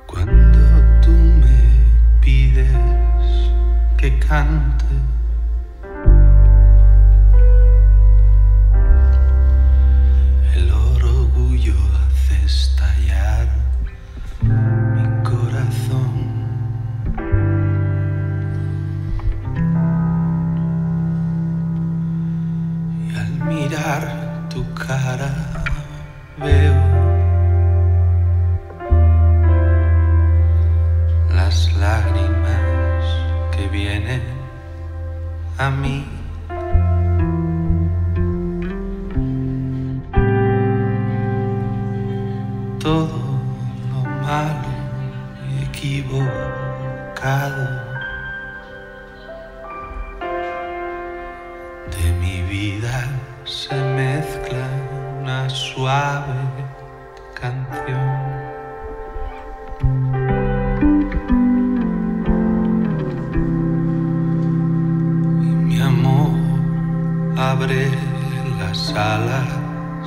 Cuando tú me pides que cante, el orgullo hace estallar mi corazón. Y al mirar tu cara veo las lágrimas que vienen a mí. Todo lo malo y equivocado de mi vida se mezcla en una suave canción. Abre las alas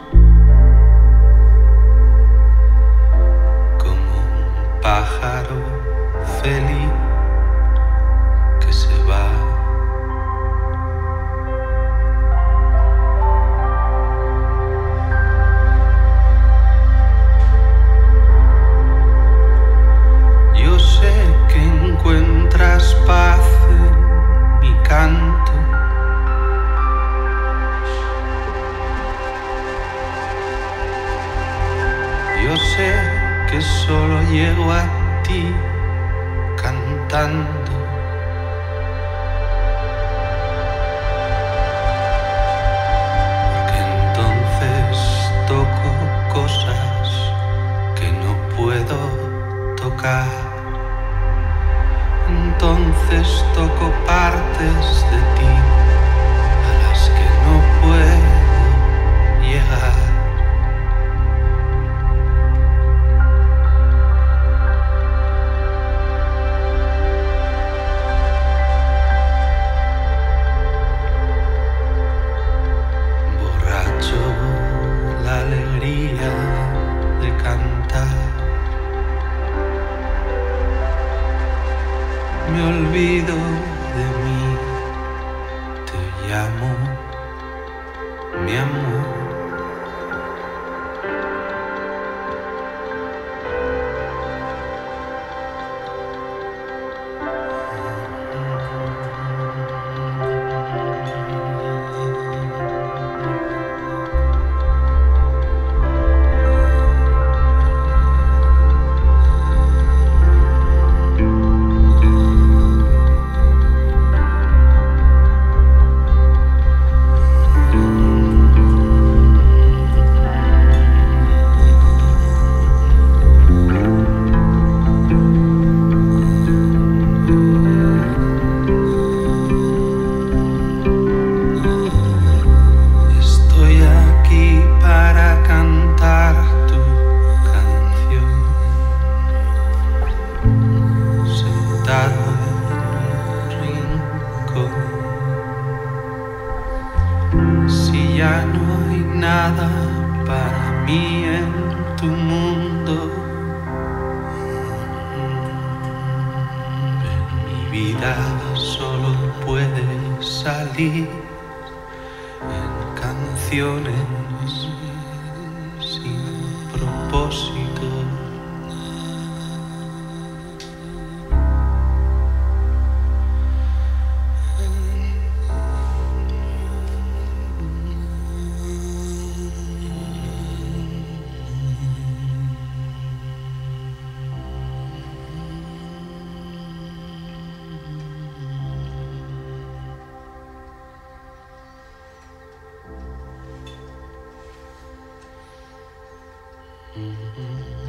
como un pájaro feliz que se va. Yo sé que encuentras paz en mi canto. Yo sé que solo llego a ti cantando. Porque entonces toco cosas que no puedo tocar. Entonces toco partes de ti a las que no puedo llegar. Me olvido de mí, te llamo, mi amor. Si ya no hay nada para mí en tu mundo, en mi vida solo puede salir en canciones sin propósito. Mm-hmm.